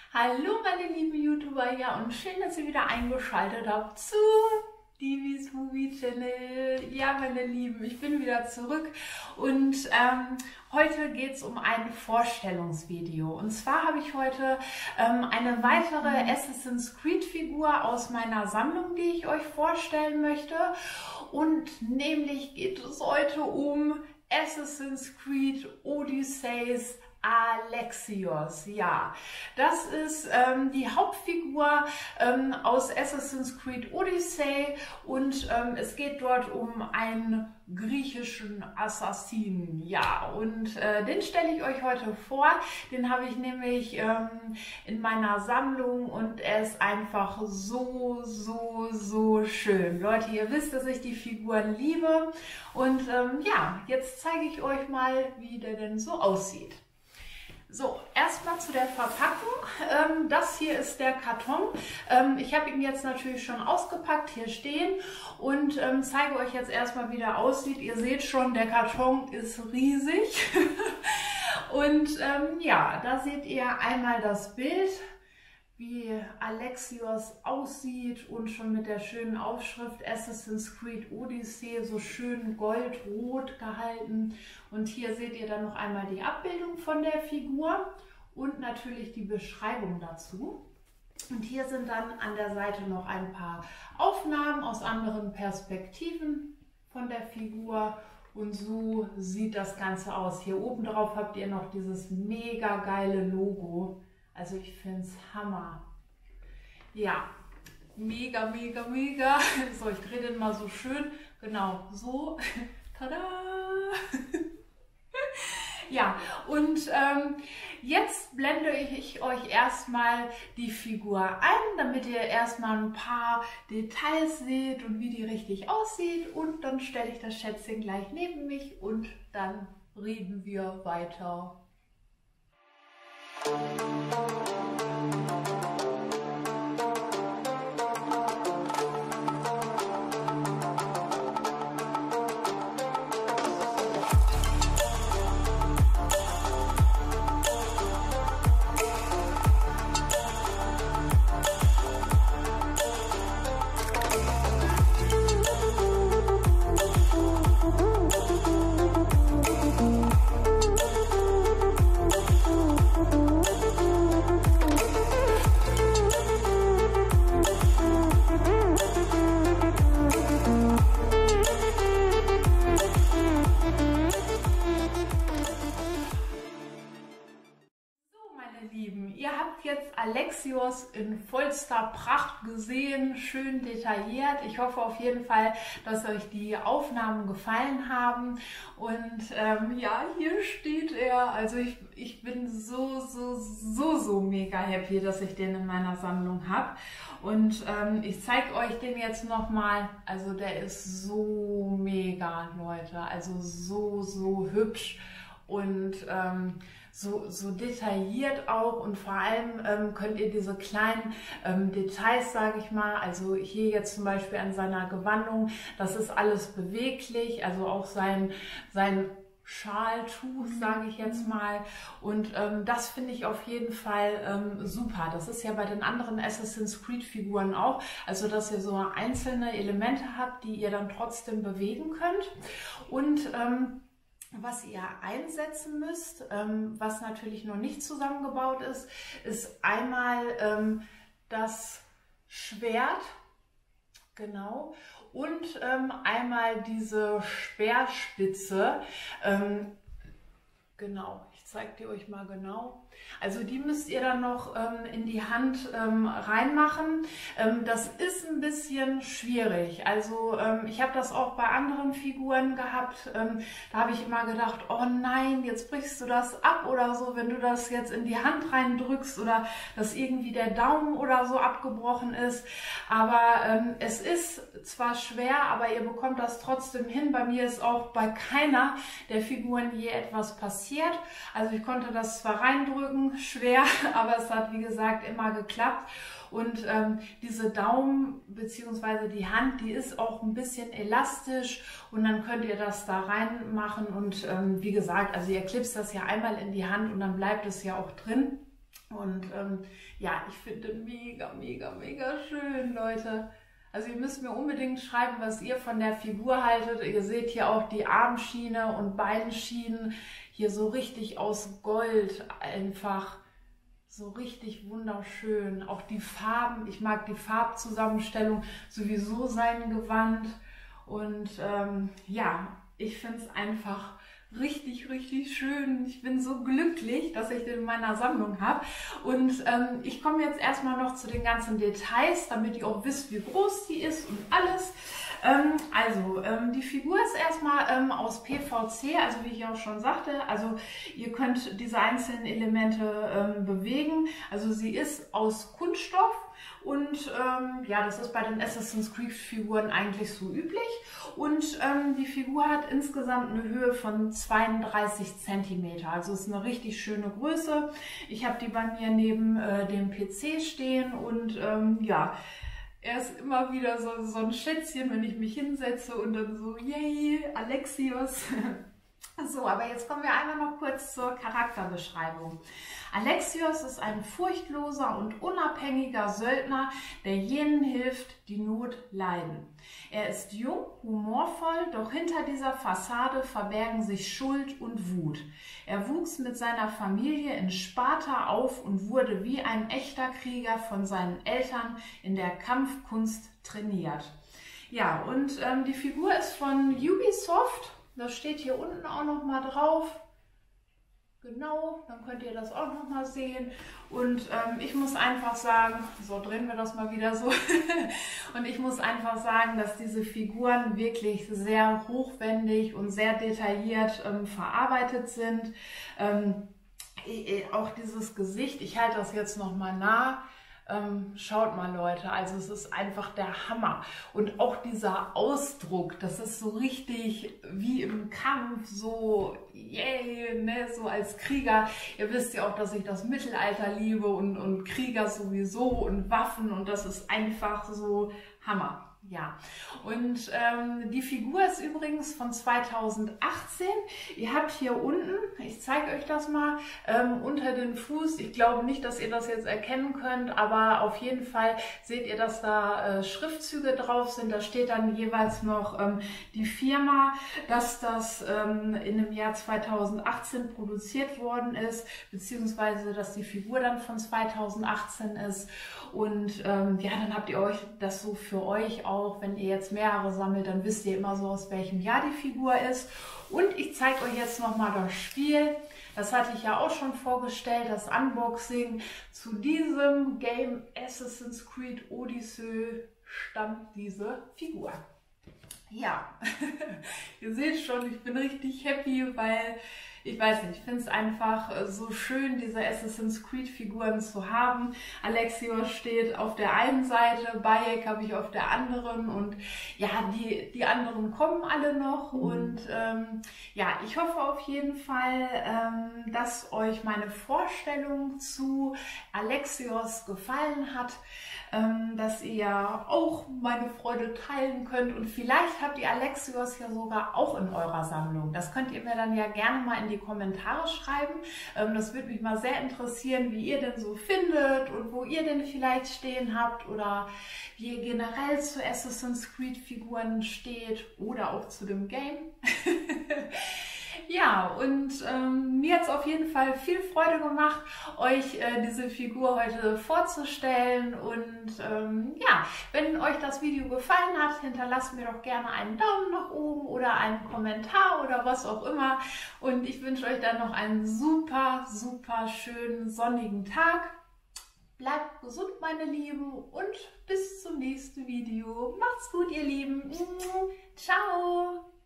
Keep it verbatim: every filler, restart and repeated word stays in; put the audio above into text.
Hallo meine lieben YouTuber, ja und schön, dass ihr wieder eingeschaltet habt zu Divis Movie Channel. Ja meine Lieben, ich bin wieder zurück und ähm, heute geht es um ein Vorstellungsvideo. Und zwar habe ich heute ähm, eine weitere Assassin's Creed Figur aus meiner Sammlung, die ich euch vorstellen möchte. Und nämlich geht es heute um Assassin's Creed Odysseys Alexios, ja, das ist ähm, die Hauptfigur ähm, aus Assassin's Creed Odyssey und ähm, es geht dort um einen griechischen Assassinen, ja, und äh, den stelle ich euch heute vor. Den habe ich nämlich ähm, in meiner Sammlung und er ist einfach so, so, so schön. Leute, ihr wisst, dass ich die Figuren liebe und ähm, ja, jetzt zeige ich euch mal, wie der denn so aussieht. So, erstmal zu der Verpackung. Ähm, das hier ist der Karton. Ähm, ich habe ihn jetzt natürlich schon ausgepackt, hier stehen und ähm, zeige euch jetzt erstmal, wie der aussieht. Ihr seht schon, der Karton ist riesig. Und ähm, ja, da seht ihr einmal das Bild, wie Alexios aussieht und schon mit der schönen Aufschrift Assassin's Creed Odyssey so schön goldrot gehalten. Und hier seht ihr dann noch einmal die Abbildung von der Figur und natürlich die Beschreibung dazu. Und hier sind dann an der Seite noch ein paar Aufnahmen aus anderen Perspektiven von der Figur. Und so sieht das Ganze aus. Hier oben drauf habt ihr noch dieses mega geile Logo. Also ich finde es Hammer. Ja, mega, mega, mega. So, ich drehe den mal so schön. Genau, so. Tada! Ja, und ähm, jetzt blende ich euch erstmal die Figur ein, damit ihr erstmal ein paar Details seht und wie die richtig aussieht. Und dann stelle ich das Schätzchen gleich neben mich und dann reden wir weiter. Ihr habt jetzt Alexios in vollster Pracht gesehen, schön detailliert. Ich hoffe auf jeden Fall, dass euch die Aufnahmen gefallen haben. Und ähm, ja, hier steht er. Also ich, ich bin so, so, so, so mega happy, dass ich den in meiner Sammlung habe. Und ähm, ich zeige euch den jetzt nochmal. Also der ist so mega, Leute. Also so, so hübsch. Und ähm, so, so detailliert auch und vor allem ähm, könnt ihr diese kleinen ähm, Details, sage ich mal, also hier jetzt zum Beispiel an seiner Gewandung, das ist alles beweglich, also auch sein, sein Schaltuch, sage ich jetzt mal, und ähm, das finde ich auf jeden Fall ähm, super. Das ist ja bei den anderen Assassin's Creed Figuren auch, also dass ihr so einzelne Elemente habt, die ihr dann trotzdem bewegen könnt. Und ähm, was ihr einsetzen müsst, ähm, was natürlich noch nicht zusammengebaut ist, ist einmal ähm, das Schwert, genau, und ähm, einmal diese Speerspitze, ähm, genau, ich zeige die euch mal genau. Also die müsst ihr dann noch ähm, in die Hand ähm, reinmachen. Ähm, das ist ein bisschen schwierig. Also ähm, ich habe das auch bei anderen Figuren gehabt. Ähm, da habe ich immer gedacht, oh nein, jetzt brichst du das ab oder so, wenn du das jetzt in die Hand reindrückst oder dass irgendwie der Daumen oder so abgebrochen ist. Aber ähm, es ist zwar schwer, aber ihr bekommt das trotzdem hin. Bei mir ist auch bei keiner der Figuren je etwas passiert. Also ich konnte das zwar reindrücken, schwer, aber es hat wie gesagt immer geklappt. Und ähm, diese Daumen bzw. die Hand, die ist auch ein bisschen elastisch und dann könnt ihr das da reinmachen und ähm, wie gesagt, also ihr klipst das ja einmal in die Hand und dann bleibt es ja auch drin. Und ähm, ja, ich finde mega, mega, mega schön, Leute. Also ihr müsst mir unbedingt schreiben, was ihr von der Figur haltet. Ihr seht hier auch die Armschiene und Beinschienen hier so richtig aus Gold einfach. So richtig wunderschön. Auch die Farben, ich mag die Farbzusammenstellung, sowieso sein Gewand. Und ähm, ja, ich finde es einfach richtig, richtig schön. Ich bin so glücklich, dass ich den in meiner Sammlung habe. Und ähm, ich komme jetzt erstmal noch zu den ganzen Details, damit ihr auch wisst, wie groß die ist und alles. Ähm, also, ähm, die Figur ist erstmal ähm, aus P V C, also wie ich auch schon sagte. Also ihr könnt diese einzelnen Elemente ähm, bewegen. Also sie ist aus Kunststoff. Und ähm, ja, das ist bei den Assassin's Creed Figuren eigentlich so üblich. Und ähm, die Figur hat insgesamt eine Höhe von zweiunddreißig Zentimeter. Also ist eine richtig schöne Größe. Ich habe die bei mir neben äh, dem P C stehen und ähm, ja, er ist immer wieder so, so ein Schätzchen, wenn ich mich hinsetze und dann so, yay, Alexios. So, aber jetzt kommen wir einmal noch kurz zur Charakterbeschreibung. Alexios ist ein furchtloser und unabhängiger Söldner, der jenen hilft, die Not leiden. Er ist jung, humorvoll, doch hinter dieser Fassade verbergen sich Schuld und Wut. Er wuchs mit seiner Familie in Sparta auf und wurde wie ein echter Krieger von seinen Eltern in der Kampfkunst trainiert. Ja, und ähm, die Figur ist von Ubisoft. Das steht hier unten auch noch mal drauf. Genau, dann könnt ihr das auch noch mal sehen. Und ähm, ich muss einfach sagen, so drehen wir das mal wieder so. Und ich muss einfach sagen, dass diese Figuren wirklich sehr hochwendig und sehr detailliert ähm, verarbeitet sind. Ähm, auch dieses Gesicht, ich halte das jetzt noch mal nah. Ähm, schaut mal, Leute, also es ist einfach der Hammer. Und auch dieser Ausdruck, das ist so richtig wie im Kampf, so yay, ne, so als Krieger. Ihr wisst ja auch, dass ich das Mittelalter liebe und, und Krieger sowieso und Waffen und das ist einfach so Hammer. Ja, und ähm, die Figur ist übrigens von zweitausendachtzehn. Ihr habt hier unten, ich zeige euch das mal, ähm, unter den Fuß, ich glaube nicht, dass ihr das jetzt erkennen könnt, aber auf jeden Fall seht ihr, dass da äh, Schriftzüge drauf sind. Da steht dann jeweils noch ähm, die Firma, dass das ähm, in dem Jahr zweitausendachtzehn produziert worden ist, beziehungsweise dass die Figur dann von zweitausendachtzehn ist. Und ähm, ja, dann habt ihr euch das so für euch auch, wenn ihr jetzt mehrere sammelt, dann wisst ihr immer so, aus welchem Jahr die Figur ist. Und ich zeige euch jetzt nochmal das Spiel. Das hatte ich ja auch schon vorgestellt, das Unboxing. Zu diesem Game Assassin's Creed Odyssey stammt diese Figur. Ja, ihr seht schon, ich bin richtig happy, weil ich weiß nicht, ich finde es einfach so schön, diese Assassin's Creed Figuren zu haben. Alexios steht auf der einen Seite, Bayek habe ich auf der anderen und ja, die, die anderen kommen alle noch. Mhm. Und ähm, ja, ich hoffe auf jeden Fall, ähm, dass euch meine Vorstellung zu Alexios gefallen hat, ähm, dass ihr auch meine Freude teilen könnt und vielleicht habt ihr Alexios ja sogar auch in eurer Sammlung. Das könnt ihr mir dann ja gerne mal in die Kommentare schreiben. Ähm, das würde mich mal sehr interessieren, wie ihr denn so findet und wo ihr denn vielleicht stehen habt oder wie ihr generell zu Assassin's Creed Figuren steht oder auch zu dem Game. Ja, und ähm, mir hat es auf jeden Fall viel Freude gemacht, euch äh, diese Figur heute vorzustellen. Und ähm, ja, wenn euch das Video gefallen hat, hinterlasst mir doch gerne einen Daumen nach oben oder einen Kommentar oder was auch immer. Und ich wünsche euch dann noch einen super, super schönen sonnigen Tag. Bleibt gesund, meine Lieben, und bis zum nächsten Video. Macht's gut, ihr Lieben. Ciao!